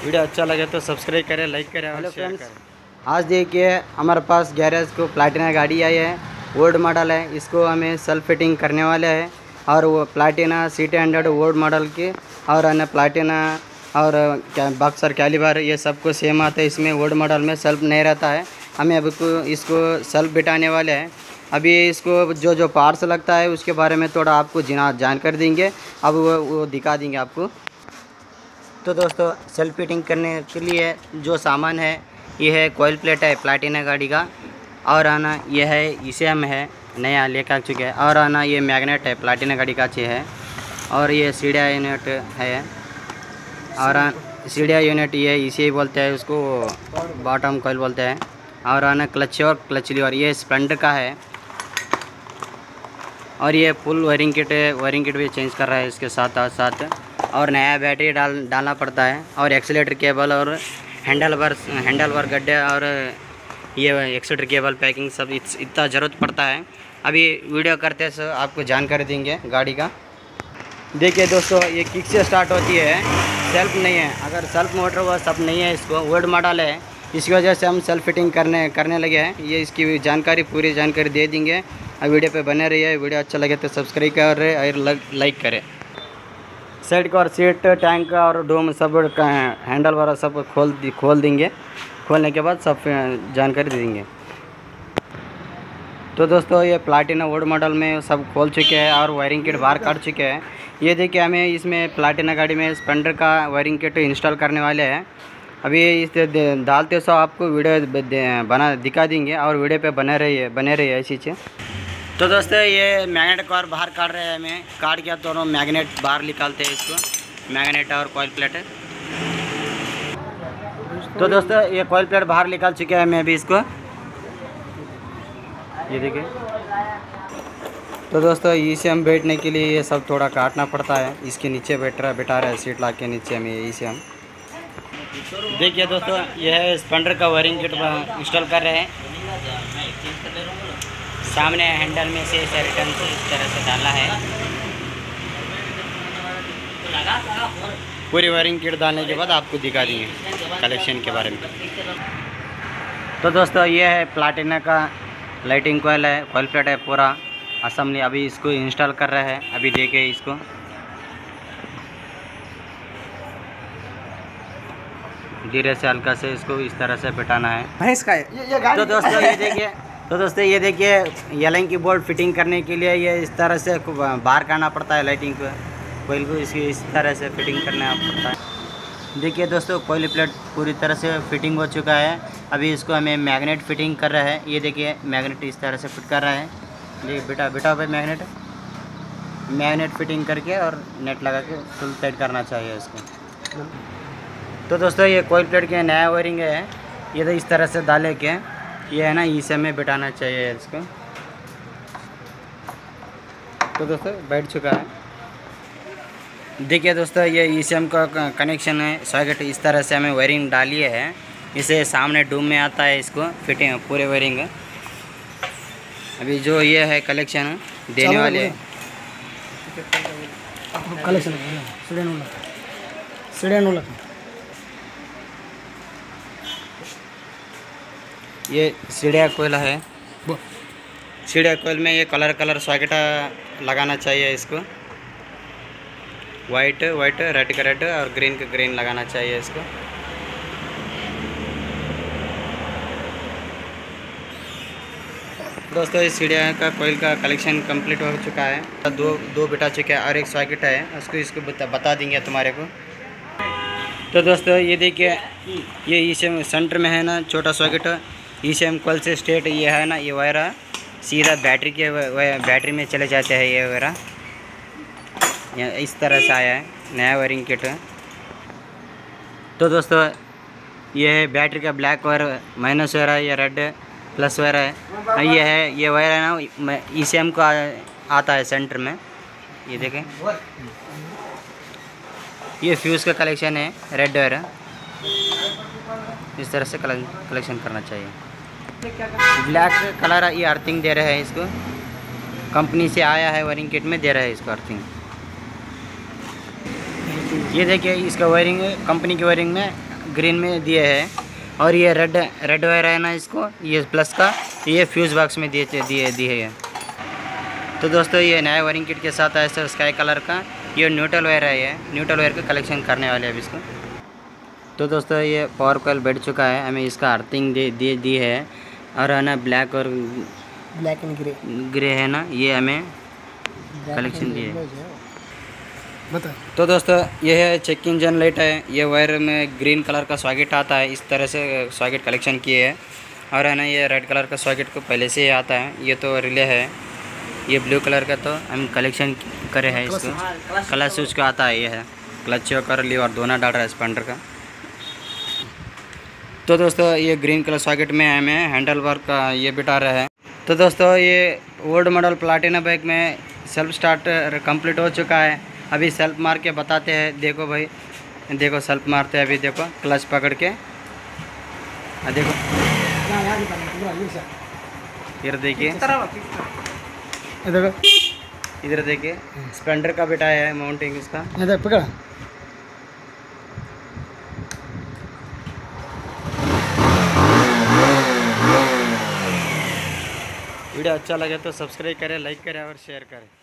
Video अच्छा लगे तो सब्सक्राइब करें, लाइक करें और शेयर करें। आज देखिए हमारे पास गैरेज को प्लाटिना गाड़ी आई है, ओल्ड मॉडल है। इसको हमें सेल्फ फिटिंग करने वाले हैं और वो प्लाटिना CT100 ओल्ड मॉडल की और अन्य प्लाटिना और बक्सर कैलिबर ये सबको सेम आता है। इसमें ओल्ड मॉडल में सेल्फ नहीं रहता है। हमें अब इसको सेल्फ बिठाने वाले हैं। अभी इसको जो पार्ट्स लगता है उसके बारे में थोड़ा आपको जानकारी देंगे। अब वो दिखा देंगे आपको। तो दोस्तों सेल्फ फिटिंग करने के लिए जो सामान है ये है कॉइल प्लेट है प्लाटिना गाड़ी का, और आना ये है ECM है नया लेकर आ चुके हैं, और आना ये मैग्नेट है प्लाटिना गाड़ी का अच्छी है, और ये सीढ़िया यूनिट है, और सीढ़िया यूनिट ये ECI बोलते हैं उसको, बॉटम कॉइल बोलते हैं, और आना क्लच और क्लच लीवर ये स्प्लेंडर का है, और ये फुल वायरिंग किट भी चेंज कर रहा है इसके साथ, और नया बैटरी डालना पड़ता है, और एक्सीलेटर केबल और हैंडल वर गड्ढे और ये एक्सीलेटर केबल पैकिंग सब इतना ज़रूरत पड़ता है। अभी वीडियो करते से आपको जानकारी देंगे गाड़ी का। देखिए दोस्तों ये किक से स्टार्ट होती है, सेल्फ नहीं है। अगर सेल्फ मोटर वह सब नहीं है, इसको ओल्ड मॉडल है, इसकी वजह से हम सेल्फ फिटिंग करने लगे हैं। ये इसकी पूरी जानकारी दे देंगे। अब वीडियो पे बने रहिए। वीडियो अच्छा लगे तो सब्सक्राइब करें और लाइक करें। साइड का और सीट टैंक का और डोम सब हैंडल वाला सब खोल देंगे। खोलने के बाद सब जानकारी दे देंगे। तो दोस्तों ये प्लाटिना ओल्ड मॉडल में सब खोल चुके हैं और वायरिंग किट बाहर काट चुके हैं। ये देखिए हमें इसमें प्लाटिना गाड़ी में स्प्लेंडर का वायरिंग किट इंस्टॉल करने वाले हैं। अभी इस डालते सो आपको वीडियो दिखा देंगे और वीडियो पे बने रहिए ऐसी चीज़। तो दोस्तों ये मैग्नेट कवर बाहर काट रहे हैं। हमें काट के दोनों मैग्नेट बाहर निकालते हैं इसको, मैग्नेट और कॉइल प्लेट। तो दोस्तों ये कॉइल प्लेट बाहर निकाल चुके हैं मैं भी इसको, ये देखिए। तो दोस्तों ECM बैठने के लिए ये सब थोड़ा काटना पड़ता है। इसके नीचे बैठा रहा है सीट ला के नीचे हमें ECM। देखिए दोस्तों यह है स्प्लेंडर का वायरिंग किट इंस्टॉल कर रहे हैं। सामने हैंडल में से रिटर्न से इस तरह से डाला है। पूरी वायरिंग किट डालने के बाद आपको दिखा देंगे कलेक्शन के बारे में। तो दोस्तों ये है प्लाटिना का लाइटिंग कॉइल है, कॉइल प्लेट है पूरा असेंबली। अभी इसको इंस्टॉल कर रहे हैं। अभी देखिए इसको धीरे से हल्का से इसको इस तरह से बिठाना है। तो दोस्तों ये देखिए येलिंग की बोर्ड फिटिंग करने के लिए ये इस तरह से बाहर करना पड़ता है। लाइटिंग को कोयल को इस तरह से फिटिंग करना पड़ता है। देखिए दोस्तों कोयल प्लेट पूरी तरह से फिटिंग हो चुका है। अभी इसको हमें मैग्नेट फिटिंग कर रहा है। ये देखिए मैग्नेट इस तरह से फिट कर रहा है। देखिए बेटा पे मैग्नेट फिटिंग करके और नेट लगा के फुल टाइट करना चाहिए इसको। तो दोस्तों ये कोयल प्लेट के नया वायरिंग है। ये तो इस तरह से डाले के ये है ना ECM में बिठाना चाहिए इसको। तो दोस्तों बैठ चुका है। देखिए दोस्तों ये ECM का कनेक्शन है सॉकेट। इस तरह से हमें वायरिंग डाली है। इसे सामने डूम में आता है इसको फिटिंग पूरे वायरिंग। अभी जो ये है कलेक्शन देने वाले ये सीढ़िया कोयल है। सीढ़िया कोयल में ये कलर सॉकेट लगाना चाहिए इसको। वाइट रेड का रेड और ग्रीन का ग्रीन लगाना चाहिए इसको। दोस्तों इस सीढ़िया का कोयल का कलेक्शन कंप्लीट हो चुका है। दो बिठा चुके हैं और एक सॉकेट है इसको बता देंगे तुम्हारे को। तो दोस्तों ये देखिए ये ECM सेंटर में है ना छोटा सॉकेट। ECM कोयल से स्ट्रेट ये है ना ये वायर सीधा बैटरी में चले जाते हैं। ये वायर इस तरह से आया है नया वायरिंग किट। तो दोस्तों ये है बैटरी का ब्लैक वायर माइनस वायर है, ये रेड प्लस वायर है। ये वायर है ना ECM को आता है सेंटर में। ये देखें ये फ्यूज़ का कलेक्शन है रेड वायर। इस तरह से कलेक्शन करना चाहिए। ब्लैक कलर ये अर्थिंग दे रहे हैं इसको। कंपनी से आया है वायरिंग किट में दे रहा है इसको अर्थिंग। ये देखिए इसका वायरिंग कंपनी की वायरिंग में ग्रीन में दिए हैं। और ये रेड वायर है ना, इसको ये प्लस का ये फ्यूज़ बॉक्स में दिए हैं। तो दोस्तों ये नया वायरिंग किट के साथ आया सर स्काई कलर का। ये न्यूट्रल वायर है, ये न्यूट्रल वायर का कलेक्शन करने वाले हैं अभी इसको। तो दोस्तों ये पावर कॉइल बैठ चुका है, हमें इसका अर्थिंग दी है। और है ना ब्लैक एंड ग्रे है ना, ये हमें कलेक्शन दिए है। बता। तो दोस्तों ये है चेक इंजन लाइट है। ये वायर में ग्रीन कलर का सॉकेट आता है, इस तरह से सॉकेट कलेक्शन किए है। और है ना ये रेड कलर का सॉकेट को पहले से ही आता है। ये तो रिले है, ये ब्लू कलर का तो हम कलेक्शन करे हैं इसको। क्लच स्विच का आता है, ये है क्लच और लीवर दोनों डाल रहा है स्पंडर का। तो दोस्तों ये ग्रीन कलर सॉकेट में हमें हैंडल वर्क का ये बिठा रहा है। तो दोस्तों ये ओल्ड मॉडल प्लाटिना बाइक में सेल्फ स्टार्ट कंप्लीट हो चुका है। अभी सेल्फ मार के बताते हैं। देखो भाई, देखो सेल्फ मारते हैं अभी, देखो क्लच पकड़ के देखो, इधर देखिए, इधर देखिए स्प्लेंडर का बिठाया है माउंटिंग इसका। पकड़ा। वीडियो अच्छा लगे तो सब्सक्राइब करें, लाइक करें और शेयर करें।